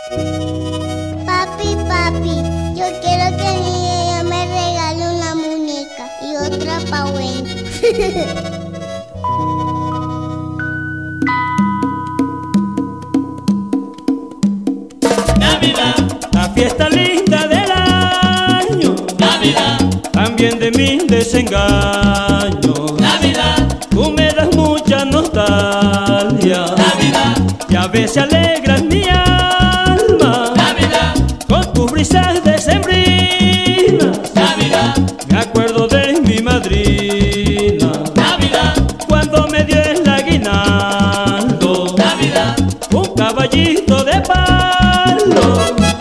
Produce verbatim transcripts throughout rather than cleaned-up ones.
Papi, papi, yo quiero que mi niña me regale una muñeca y otra pa' Wendy. Navidad, la fiesta linda del año, Navidad, también de mis desengaños. Navidad, Tú me das mucha nostalgia, Navidad, y a veces alegras mi alma, Navidad, con tus brisas decembrinas. Navidad, Me acuerdo de mi madrina, Navidad, cuando me dio el aguinaldo, Navidad, un caballito de palo.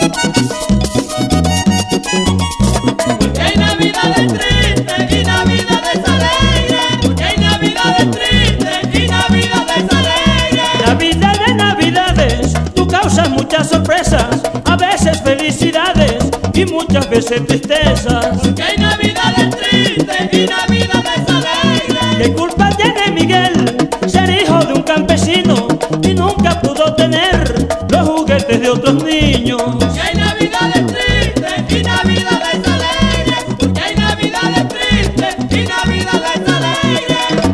porque hay navidades tristes y navidades alegres, porque hay navidades tristes y navidades alegres. Navidades, navidades, tú causas muchas sorpresas, a veces felicidades y muchas veces tristezas. Porque hay navidades tristes y navidades alegres. ¿Qué culpa tiene Miguel ser hijo de un campesino y nunca pudo tener los juguetes de otros niños? Porque hay navidades tristes y navidades alegres. Porque hay navidades tristes y navidades alegres.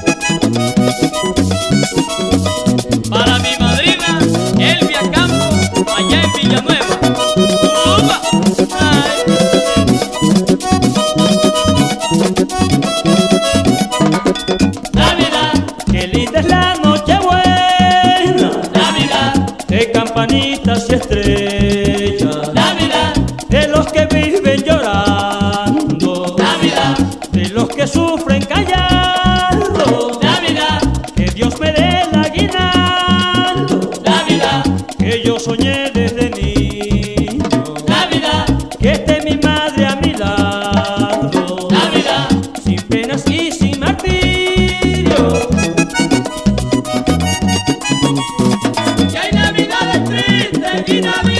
Para mi madrina, Elvia Campo, allá en Villanueva. ¡Upa! ¡Ay! Navidad, Qué linda es la noche buena, Navidad, de campanitas y estrellas, Navidad, de los que viven llorando, Navidad, de los que sufren callando. Navidad, Que Dios me dé el aguinaldo Navidad, que yo soñé desde niño, Navidad, que esté mi madre a mi lado, Navidad, sin penas y sin martirio. que hay navidades tristes y navidades